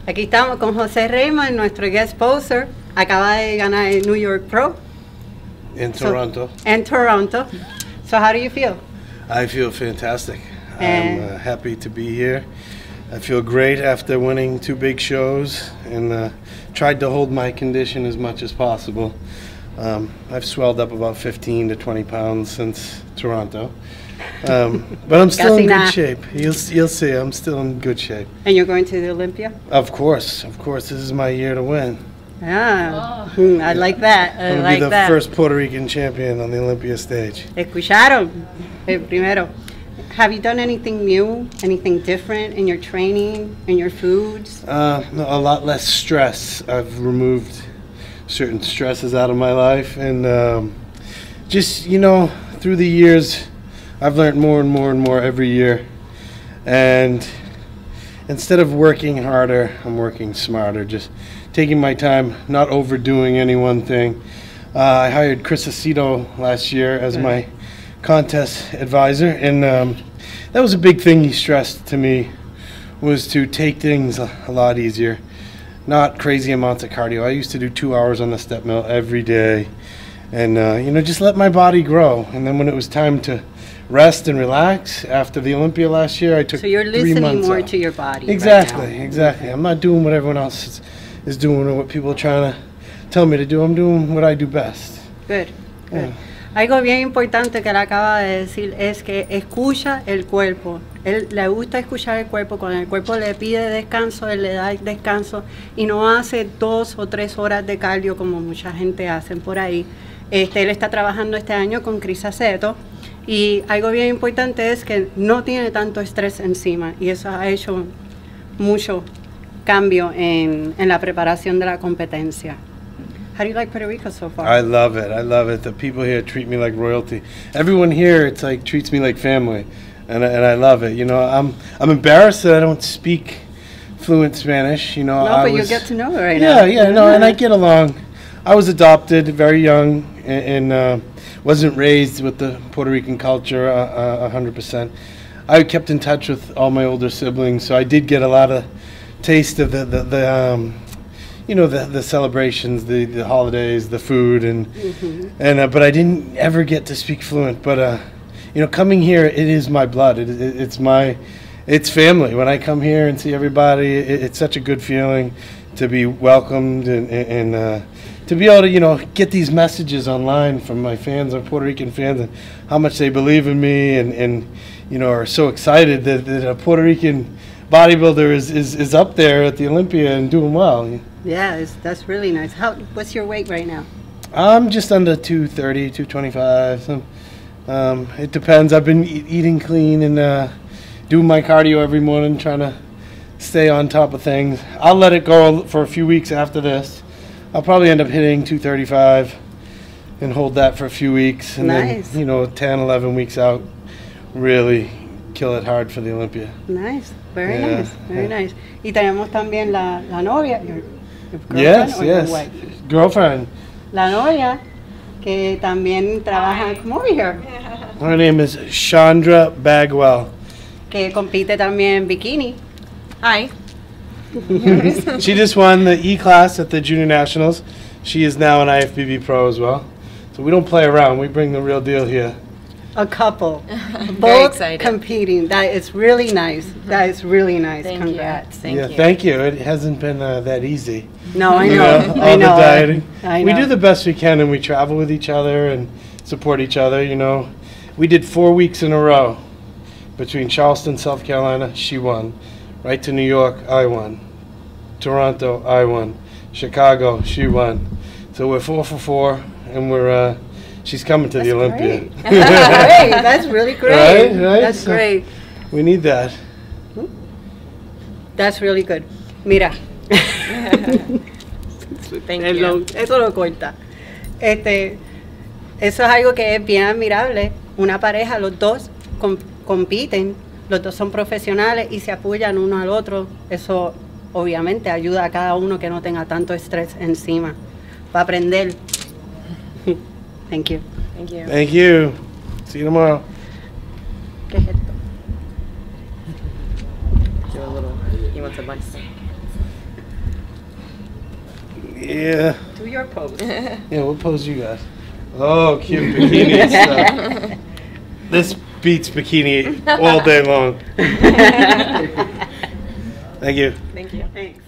Aquí estamos con José Raymond, nuestro guest poser. Acaba de ganar el New York Pro. In Toronto. In Toronto. So how do you feel? I feel fantastic. I'm happy to be here. I feel great after winning 2 big shows and tried to hold my condition as much as possible. I've swelled up about 15 to 20 pounds since Toronto. But I'm still in good shape. You'll see, I'm still in good shape. And you're going to the Olympia? Of course, this is my year to win. Ah, I like that. I'm going to be the first Puerto Rican champion on the Olympia stage. Escucharon, el primero. Have you done anything new, anything different in your training, in your foods? A lot less stress. I've removed certain stresses out of my life, and just, you know, through the years, I've learned more and more and more every year. And instead of working harder, I'm working smarter, just taking my time, not overdoing any one thing. I hired Chris Aceto last year as my contest advisor, and that was a big thing he stressed to me, was to take things a lot easier, not crazy amounts of cardio. I used to do 2 hours on the step mill every day, and you know, just let my body grow. And then when it was time to rest and relax after the Olympia last year, I took 3 months off. So you're listening more to your body. Exactly, right now. Exactly. I'm not doing what everyone else is doing or what people are trying to tell me to do. I'm doing what I do best. Good. Good. Algo bien importante que él acaba de decir es que escucha el cuerpo. Él le gusta escuchar el cuerpo. Cuando el cuerpo le pide descanso, él le da descanso y no hace 2 o 3 horas de cardio como mucha gente hace por ahí. Él está trabajando este año con Chris Aceto y algo bien importante es que no tiene tanto estrés encima y eso ha hecho mucho cambio en la preparación de la competencia. How do you like Puerto Rico so far? I love it. I love it. The people here treat me like royalty. Everyone here, it's like treats me like family, and I love it. You know, I'm embarrassed that I don't speak fluent Spanish. You know, no, but you get to know it right now. Yeah, no, and I get along. I was adopted very young and wasn't raised with the Puerto Rican culture 100%. I kept in touch with all my older siblings, so I did get a lot of taste of the you know, the celebrations, the holidays, the food, and but I didn't ever get to speak fluent. But you know, coming here, it is my blood. It's family. When I come here and see everybody, it's such a good feeling to be welcomed and to be able to, you know, get these messages online from my fans, our Puerto Rican fans, and how much they believe in me, and you know, are so excited that a Puerto Rican bodybuilder is up there at the Olympia and doing well. Yeah, that's really nice. What's your weight right now? I'm just under 230, 225. So, it depends. I've been eating clean and doing my cardio every morning, trying to stay on top of things. I'll let it go for a few weeks after this. I'll probably end up hitting 235 and hold that for a few weeks. And then, you know, 10, 11 weeks out, really kill it hard for the Olympia. Nice. Very nice. Very nice. Y tenemos también la novia. Yes. Wife? Girlfriend. La novia, que también trabaja. Come over here. Her name is Chandra Bagwell. Que compite también en bikini. Hi. She just won the E-class at the Junior Nationals. She is now an IFBB pro as well. So we don't play around. We bring the real deal here. A couple. Very Both excited. Competing. That is really nice. That is really nice. Thank Congrats. you. Thank you. It hasn't been that easy. No, I know. You know, I all know. the dieting. I know. We do the best we can, and we travel with each other and support each other. You know, we did 4 weeks in a row between Charleston, South Carolina. She won. Right to New York, I won. Toronto, I won. Chicago, she won. So we're 4 for 4, and we're she's coming to the Olympia. Great. Great. That's really great. Right? That's So great. We need that. That's really good. Mira. Thank you. Eso lo corta. Eso es algo que es bien admirable. Una pareja, los dos compiten, los dos son profesionales y se apoyan uno al otro. Eso obviamente ayuda a cada uno que no tenga tanto estrés encima. Para aprender. Thank you. Thank you. Thank you. See you tomorrow. ¿Qué es esto? Do a little. He wants a bus. Yeah. Do your pose. Yeah, what pose you got? Oh, cute bikini stuff. This beats bikini all day long. Thank you. Thank you. Thanks.